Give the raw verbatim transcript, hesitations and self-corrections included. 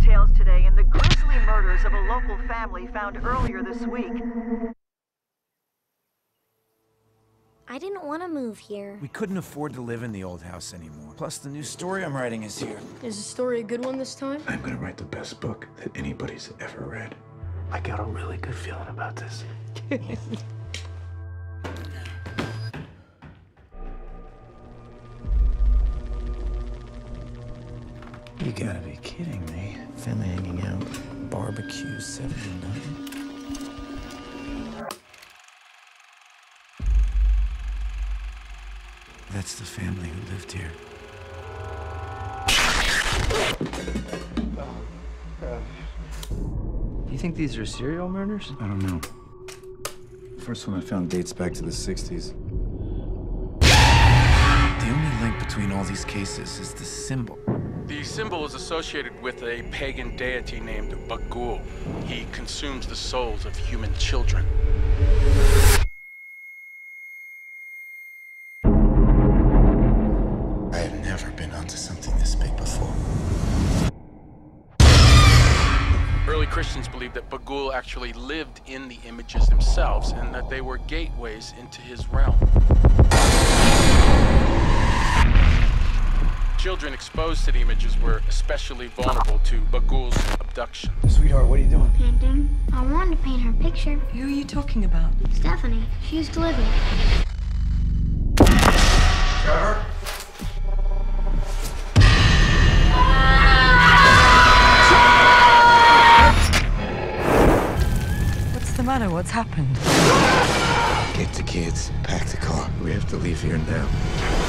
details today in the grisly murders of a local family found earlier this week. I didn't want to move here. We couldn't afford to live in the old house anymore. Plus, the new story I'm writing is here. Is the story a good one this time? I'm gonna write the best book that anybody's ever read. I got a really good feeling about this. You gotta be kidding me. Family hanging out. Barbecue seventy-nine. That's the family who lived here. You think these are serial murders? I don't know. First one I found dates back to the sixties. The only link between all these cases is the symbol. The symbol is associated with a pagan deity named Bagul. He consumes the souls of human children. I have never been onto something this big before. Early Christians believed that Bagul actually lived in the images themselves and that they were gateways into his realm. Children exposed to the images were especially vulnerable to Bagul's abduction. Sweetheart, what are you doing? Painting. I wanted to paint her picture. Who are you talking about? Stephanie. She used to live here. Trevor? What's the matter? What's happened? Get the kids, pack the car. We have to leave here now.